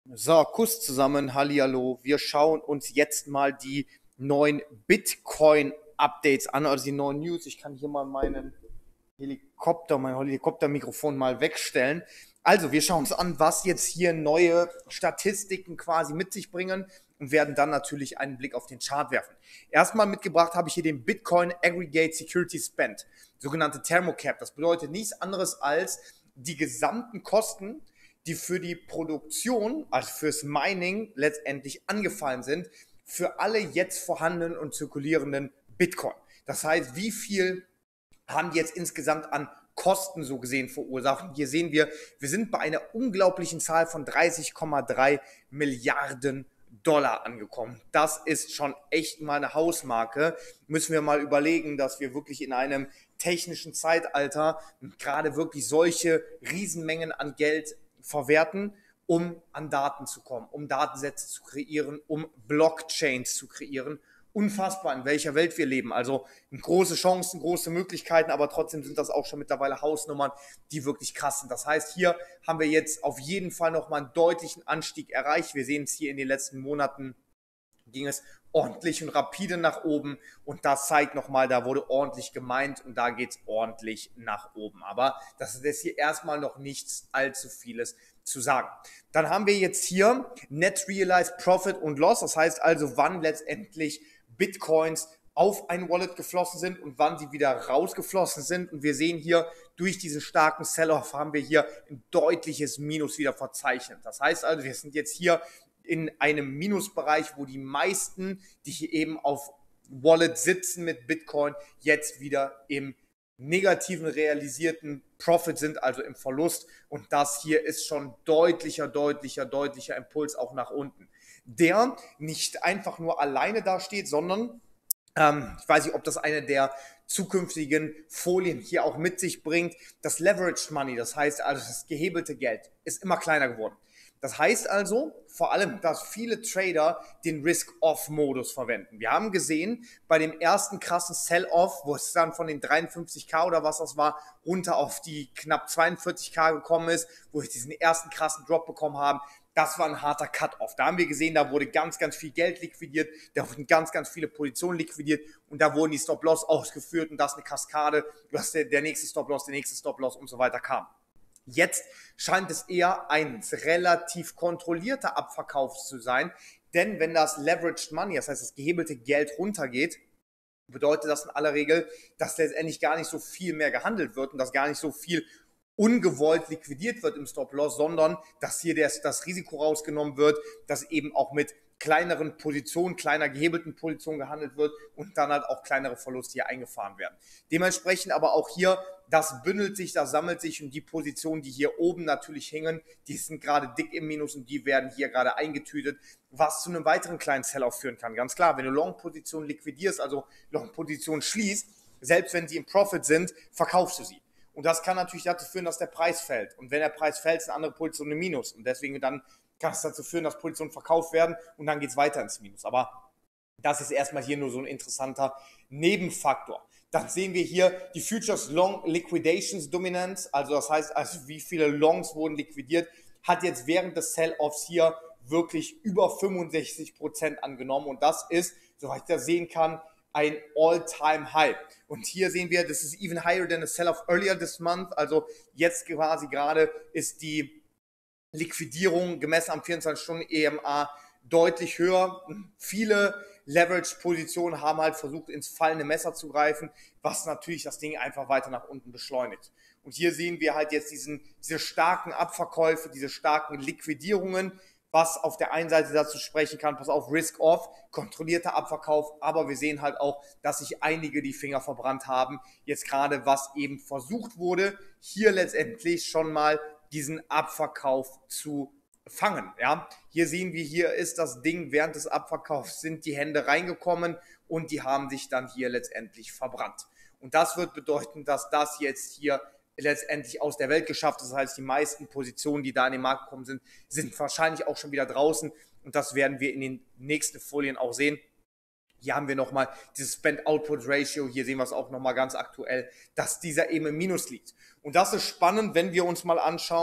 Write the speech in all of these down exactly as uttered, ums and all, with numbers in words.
So, Kuss zusammen, hallihallo. Wir schauen uns jetzt mal die neuen Bitcoin-Updates an, also die neuen News. Ich kann hier mal meinen Helikopter, mein Helikoptermikrofon mal wegstellen. Also, wir schauen uns an, was jetzt hier neue Statistiken quasi mit sich bringen und werden dann natürlich einen Blick auf den Chart werfen. Erstmal mitgebracht habe ich hier den Bitcoin Aggregate Security Spend, sogenannte Thermocap. Das bedeutet nichts anderes als die gesamten Kosten, die für die Produktion, also fürs Mining letztendlich angefallen sind, für alle jetzt vorhandenen und zirkulierenden Bitcoin. Das heißt, wie viel haben die jetzt insgesamt an Kosten so gesehen verursacht? Und hier sehen wir, wir sind bei einer unglaublichen Zahl von dreißig Komma drei Milliarden Dollar angekommen. Das ist schon echt mal eine Hausmarke. Müssen wir mal überlegen, dass wir wirklich in einem technischen Zeitalter gerade wirklich solche Riesenmengen an Geld verwerten, um an Daten zu kommen, um Datensätze zu kreieren, um Blockchains zu kreieren. Unfassbar, in welcher Welt wir leben. Also große Chancen, große Möglichkeiten, aber trotzdem sind das auch schon mittlerweile Hausnummern, die wirklich krass sind. Das heißt, hier haben wir jetzt auf jeden Fall nochmal einen deutlichen Anstieg erreicht. Wir sehen es hier in den letzten Monaten, ging es ordentlich und rapide nach oben und das zeigt nochmal, da wurde ordentlich gemeint und da geht es ordentlich nach oben. Aber das ist jetzt hier erstmal noch nichts allzu vieles zu sagen. Dann haben wir jetzt hier Net Realized Profit und Loss, das heißt also, wann letztendlich Bitcoins auf ein Wallet geflossen sind und wann sie wieder rausgeflossen sind. Und wir sehen hier, durch diesen starken Sell-Off haben wir hier ein deutliches Minus wieder verzeichnet. Das heißt also, wir sind jetzt hier in einem Minusbereich, wo die meisten, die hier eben auf Wallet sitzen mit Bitcoin, jetzt wieder im negativen realisierten Profit sind, also im Verlust. Und das hier ist schon deutlicher, deutlicher, deutlicher Impuls auch nach unten, der nicht einfach nur alleine dasteht, sondern ähm, ich weiß nicht, ob das eine der zukünftigen Folien hier auch mit sich bringt. Das Leveraged Money, das heißt also das gehebelte Geld, ist immer kleiner geworden. Das heißt also vor allem, dass viele Trader den Risk-Off-Modus verwenden. Wir haben gesehen, bei dem ersten krassen Sell-Off, wo es dann von den dreiundfünfzig K oder was das war, runter auf die knapp zweiundvierzig K gekommen ist, wo wir diesen ersten krassen Drop bekommen haben, das war ein harter Cut-Off. Da haben wir gesehen, da wurde ganz, ganz viel Geld liquidiert, da wurden ganz, ganz viele Positionen liquidiert und da wurden die Stop-Loss ausgeführt und das eine Kaskade, dass der, der nächste Stop-Loss, der nächste Stop-Loss und so weiter kam. Jetzt scheint es eher ein relativ kontrollierter Abverkauf zu sein, denn wenn das Leveraged Money, das heißt das gehebelte Geld runtergeht, bedeutet das in aller Regel, dass letztendlich gar nicht so viel mehr gehandelt wird und dass gar nicht so viel ungewollt liquidiert wird im Stop-Loss, sondern dass hier das, das Risiko rausgenommen wird, dass eben auch mit kleineren Positionen, kleiner gehebelten Positionen gehandelt wird und dann halt auch kleinere Verluste hier eingefahren werden. Dementsprechend aber auch hier, das bündelt sich, das sammelt sich und die Positionen, die hier oben natürlich hängen, die sind gerade dick im Minus und die werden hier gerade eingetütet, was zu einem weiteren kleinen Sell-Off führen kann. Ganz klar, wenn du Long-Positionen liquidierst, also Long-Positionen schließt, selbst wenn sie im Profit sind, verkaufst du sie. Und das kann natürlich dazu führen, dass der Preis fällt. Und wenn der Preis fällt, ist eine andere Position im Minus. Und deswegen dann kann es dazu führen, dass Positionen verkauft werden und dann geht es weiter ins Minus. Aber das ist erstmal hier nur so ein interessanter Nebenfaktor. Dann sehen wir hier die Futures Long Liquidations Dominance, also das heißt, also wie viele Longs wurden liquidiert, hat jetzt während des Sell-Offs hier wirklich über fünfundsechzig Prozent angenommen und das ist, soweit ich das sehen kann, ein All-Time-High. Und hier sehen wir, das ist even higher than the sell-off earlier this month, also jetzt quasi gerade ist die Liquidierung gemessen am vierundzwanzig Stunden E M A deutlich höher. Viele Leverage-Positionen haben halt versucht, ins fallende Messer zu greifen, was natürlich das Ding einfach weiter nach unten beschleunigt. Und hier sehen wir halt jetzt diesen, diese starken Abverkäufe, diese starken Liquidierungen, was auf der einen Seite dazu sprechen kann, pass auf, Risk-Off, kontrollierter Abverkauf, aber wir sehen halt auch, dass sich einige die Finger verbrannt haben, jetzt gerade was eben versucht wurde, hier letztendlich schon mal diesen Abverkauf zu fangen. Ja? Hier sehen wir, hier ist das Ding, während des Abverkaufs sind die Hände reingekommen und die haben sich dann hier letztendlich verbrannt. Und das wird bedeuten, dass das jetzt hier letztendlich aus der Welt geschafft ist. Das heißt, die meisten Positionen, die da in den Markt gekommen sind, sind wahrscheinlich auch schon wieder draußen und das werden wir in den nächsten Folien auch sehen. Hier haben wir nochmal dieses Spend-Output-Ratio, hier sehen wir es auch nochmal ganz aktuell, dass dieser eben im Minus liegt. Und das ist spannend, wenn wir uns mal anschauen,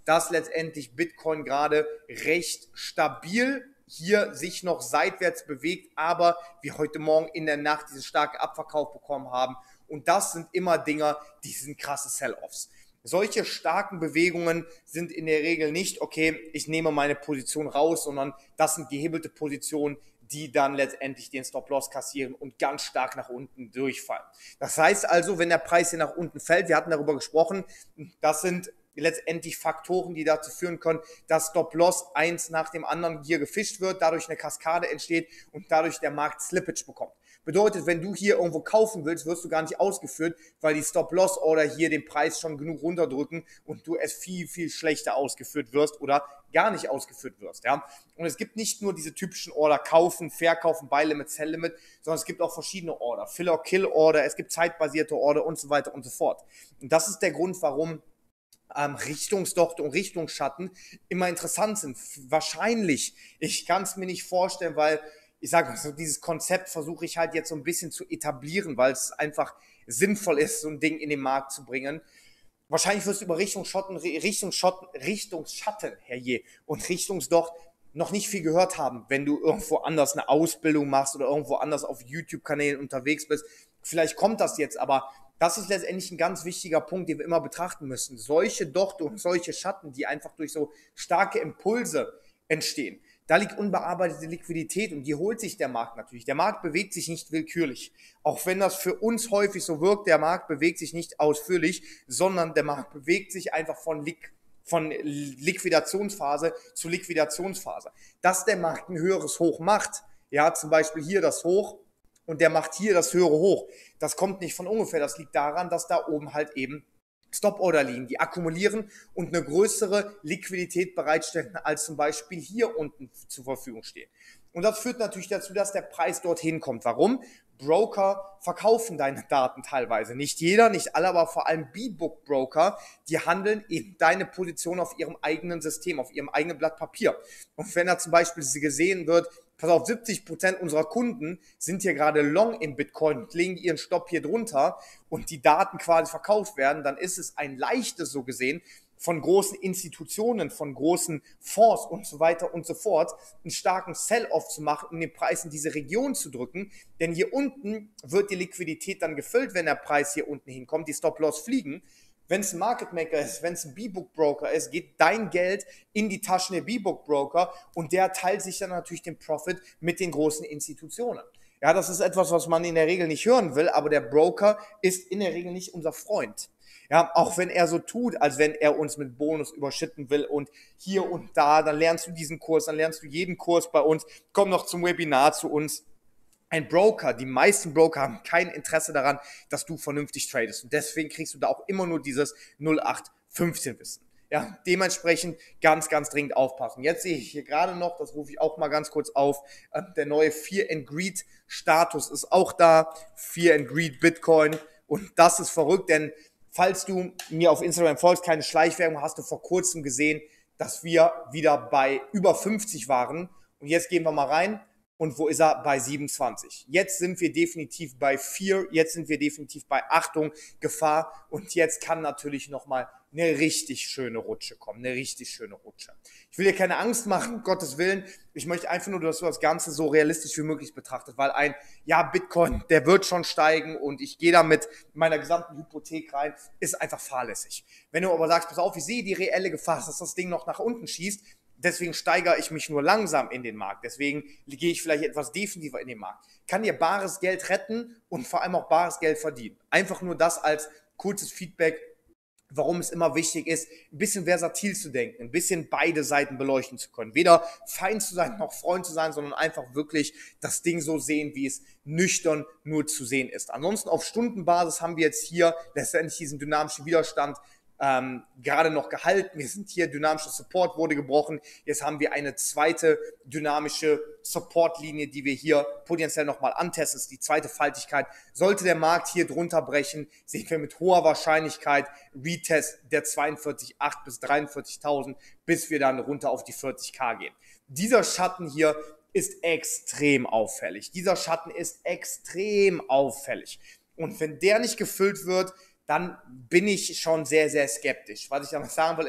dass letztendlich Bitcoin gerade recht stabil hier sich noch seitwärts bewegt, aber wir heute Morgen in der Nacht diesen starken Abverkauf bekommen haben. Und das sind immer Dinger, die sind krasse Sell-Offs. Solche starken Bewegungen sind in der Regel nicht, okay, ich nehme meine Position raus, sondern das sind gehebelte Positionen, die dann letztendlich den Stop-Loss kassieren und ganz stark nach unten durchfallen. Das heißt also, wenn der Preis hier nach unten fällt, wir hatten darüber gesprochen, das sind letztendlich Faktoren, die dazu führen können, dass Stop-Loss eins nach dem anderen hier gefischt wird, dadurch eine Kaskade entsteht und dadurch der Markt Slippage bekommt. Bedeutet, wenn du hier irgendwo kaufen willst, wirst du gar nicht ausgeführt, weil die Stop-Loss-Order hier den Preis schon genug runterdrücken und du es viel, viel schlechter ausgeführt wirst oder gar nicht ausgeführt wirst. Ja? Und es gibt nicht nur diese typischen Order, kaufen, verkaufen, Buy Limit, Sell Limit, sondern es gibt auch verschiedene Order, Fill or Kill Order, es gibt zeitbasierte Order und so weiter und so fort. Und das ist der Grund, warum ähm, Richtungsdochte und Richtungsschatten immer interessant sind. Wahrscheinlich, ich kann es mir nicht vorstellen, weil ich sage mal so, dieses Konzept versuche ich halt jetzt so ein bisschen zu etablieren, weil es einfach sinnvoll ist, so ein Ding in den Markt zu bringen. Wahrscheinlich wirst du über Richtungsschatten, Richtungsschatten, Richtungsschatten, herrje, und Richtungsdocht noch nicht viel gehört haben, wenn du irgendwo anders eine Ausbildung machst oder irgendwo anders auf YouTube-Kanälen unterwegs bist. Vielleicht kommt das jetzt, aber das ist letztendlich ein ganz wichtiger Punkt, den wir immer betrachten müssen. Solche Dochte und solche Schatten, die einfach durch so starke Impulse entstehen, da liegt unbearbeitete Liquidität und die holt sich der Markt natürlich. Der Markt bewegt sich nicht willkürlich. Auch wenn das für uns häufig so wirkt, der Markt bewegt sich nicht ausführlich, sondern der Markt bewegt sich einfach von, Liq von Liquidationsphase zu Liquidationsphase. Dass der Markt ein höheres Hoch macht, ja, zum Beispiel hier das Hoch und der macht hier das höhere Hoch, das kommt nicht von ungefähr. Das liegt daran, dass da oben halt eben Stop-Order liegen, die akkumulieren und eine größere Liquidität bereitstellen, als zum Beispiel hier unten zur Verfügung steht. Und das führt natürlich dazu, dass der Preis dorthin kommt. Warum? Broker verkaufen deine Daten teilweise. Nicht jeder, nicht alle, aber vor allem B-Book-Broker, die handeln eben deine Position auf ihrem eigenen System, auf ihrem eigenen Blatt Papier. Und wenn da zum Beispiel gesehen wird, pass auf, siebzig Prozent unserer Kunden sind hier gerade long im Bitcoin und legen ihren Stopp hier drunter und die Daten quasi verkauft werden, dann ist es ein leichtes, so gesehen, von großen Institutionen, von großen Fonds und so weiter und so fort, einen starken Sell-Off zu machen, um den Preis in diese Region zu drücken. Denn hier unten wird die Liquidität dann gefüllt, wenn der Preis hier unten hinkommt, die Stop-Loss fliegen. Wenn es ein Market Maker ist, wenn es ein B-Book-Broker ist, geht dein Geld in die Taschen der B-Book-Broker und der teilt sich dann natürlich den Profit mit den großen Institutionen. Ja, das ist etwas, was man in der Regel nicht hören will, aber der Broker ist in der Regel nicht unser Freund. Ja, auch wenn er so tut, als wenn er uns mit Bonus überschütten will und hier und da, dann lernst du diesen Kurs, dann lernst du jeden Kurs bei uns, komm noch zum Webinar zu uns. Ein Broker, die meisten Broker haben kein Interesse daran, dass du vernünftig tradest. Und deswegen kriegst du da auch immer nur dieses null acht fünfzehn Wissen. Ja, dementsprechend ganz, ganz dringend aufpassen. Jetzt sehe ich hier gerade noch, das rufe ich auch mal ganz kurz auf, der neue Fear and Greed Status ist auch da. Fear and Greed Bitcoin. Und das ist verrückt, denn falls du mir auf Instagram folgst, keine Schleichwerbung, hast du vor kurzem gesehen, dass wir wieder bei über fünfzig waren. Und jetzt gehen wir mal rein. Und wo ist er? Bei siebenundzwanzig. Jetzt sind wir definitiv bei vier, jetzt sind wir definitiv bei Achtung, Gefahr und jetzt kann natürlich nochmal eine richtig schöne Rutsche kommen, eine richtig schöne Rutsche. Ich will dir keine Angst machen, um Gottes Willen. Ich möchte einfach nur, dass du das Ganze so realistisch wie möglich betrachtest, weil ein, ja, Bitcoin, der wird schon steigen und ich gehe da mit meiner gesamten Hypothek rein, ist einfach fahrlässig. Wenn du aber sagst, pass auf, ich sehe die reelle Gefahr, dass das Ding noch nach unten schießt, deswegen steigere ich mich nur langsam in den Markt. Deswegen gehe ich vielleicht etwas defensiver in den Markt. Kann dir bares Geld retten und vor allem auch bares Geld verdienen. Einfach nur das als kurzes Feedback, warum es immer wichtig ist, ein bisschen versatil zu denken, ein bisschen beide Seiten beleuchten zu können. Weder Feind zu sein noch Freund zu sein, sondern einfach wirklich das Ding so sehen, wie es nüchtern nur zu sehen ist. Ansonsten auf Stundenbasis haben wir jetzt hier letztendlich diesen dynamischen Widerstand Ähm, gerade noch gehalten. Wir sind hier, dynamischer Support wurde gebrochen. Jetzt haben wir eine zweite dynamische Supportlinie, die wir hier potenziell nochmal antesten. Das ist die zweite Faltigkeit. Sollte der Markt hier drunter brechen, sehen wir mit hoher Wahrscheinlichkeit Retest der zweiundvierzig Komma acht bis dreiundvierzigtausend, bis wir dann runter auf die vierzig K gehen. Dieser Schatten hier ist extrem auffällig. Dieser Schatten ist extrem auffällig. Und wenn der nicht gefüllt wird, dann bin ich schon sehr, sehr skeptisch. Was ich damit sagen will, ist,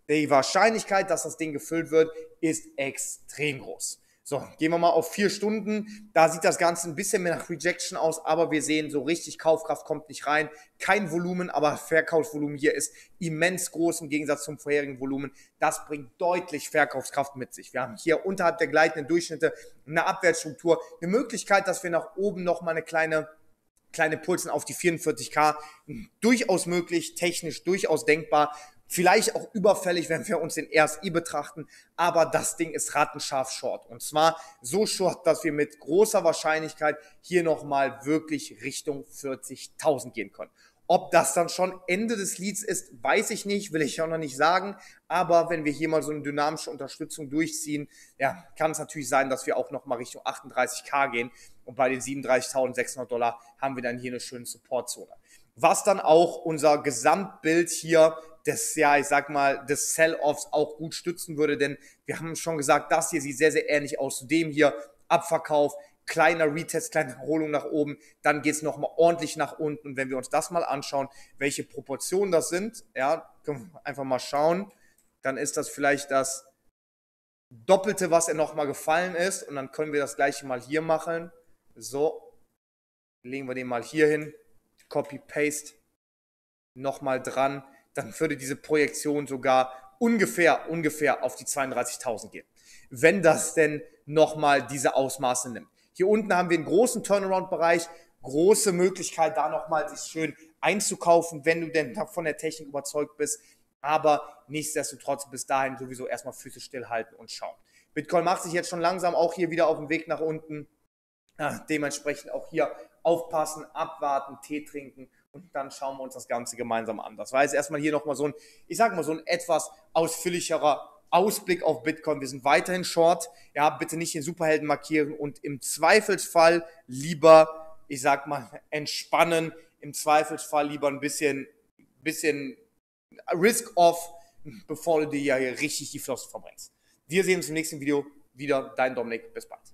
Die Wahrscheinlichkeit, dass das Ding gefüllt wird, ist extrem groß. So, gehen wir mal auf vier Stunden. Da sieht das Ganze ein bisschen mehr nach Rejection aus, aber wir sehen, so richtig Kaufkraft kommt nicht rein. Kein Volumen, aber Verkaufsvolumen hier ist immens groß im Gegensatz zum vorherigen Volumen. Das bringt deutlich Verkaufskraft mit sich. Wir haben hier unterhalb der gleitenden Durchschnitte eine Abwärtsstruktur, eine Möglichkeit, dass wir nach oben nochmal eine kleine kleine Pulsen auf die vierundvierzig K. Durchaus möglich, technisch durchaus denkbar. Vielleicht auch überfällig, wenn wir uns den R S I betrachten, aber das Ding ist rattenscharf short. Und zwar so short, dass wir mit großer Wahrscheinlichkeit hier nochmal wirklich Richtung vierzigtausend gehen können. Ob das dann schon Ende des Leads ist, weiß ich nicht, will ich auch noch nicht sagen. Aber wenn wir hier mal so eine dynamische Unterstützung durchziehen, ja, kann es natürlich sein, dass wir auch nochmal Richtung achtunddreißig K gehen. Und bei den siebenunddreißigtausendsechshundert Dollar haben wir dann hier eine schöne Supportzone. Was dann auch unser Gesamtbild hier des, ja, ich sag mal, des Sell-Offs auch gut stützen würde, denn wir haben schon gesagt, das hier sieht sehr, sehr ähnlich aus zu dem hier. Abverkauf, kleiner Retest, kleine Erholung nach oben, dann geht es nochmal ordentlich nach unten. Und wenn wir uns das mal anschauen, welche Proportionen das sind, ja, können wir einfach mal schauen, dann ist das vielleicht das Doppelte, was er nochmal gefallen ist. Und dann können wir das gleiche mal hier machen. So, legen wir den mal hier hin, Copy, Paste, nochmal dran, dann würde diese Projektion sogar ungefähr, ungefähr auf die zweiunddreißigtausend gehen, wenn das denn nochmal diese Ausmaße nimmt. Hier unten haben wir einen großen Turnaround-Bereich, große Möglichkeit, da nochmal sich schön einzukaufen, wenn du denn von der Technik überzeugt bist, aber nichtsdestotrotz bis dahin sowieso erstmal Füße stillhalten und schauen. Bitcoin macht sich jetzt schon langsam auch hier wieder auf den Weg nach unten. Ja, dementsprechend auch hier aufpassen, abwarten, Tee trinken und dann schauen wir uns das Ganze gemeinsam an. Das war jetzt erstmal hier nochmal so ein, ich sage mal so ein etwas ausführlicherer Ausblick auf Bitcoin. Wir sind weiterhin short. Ja, bitte nicht den Superhelden markieren und im Zweifelsfall lieber, ich sag mal, entspannen. Im Zweifelsfall lieber ein bisschen, bisschen Risk-Off, bevor du dir ja hier richtig die Flossen verbrennst. Wir sehen uns im nächsten Video wieder. Dein Dominik. Bis bald.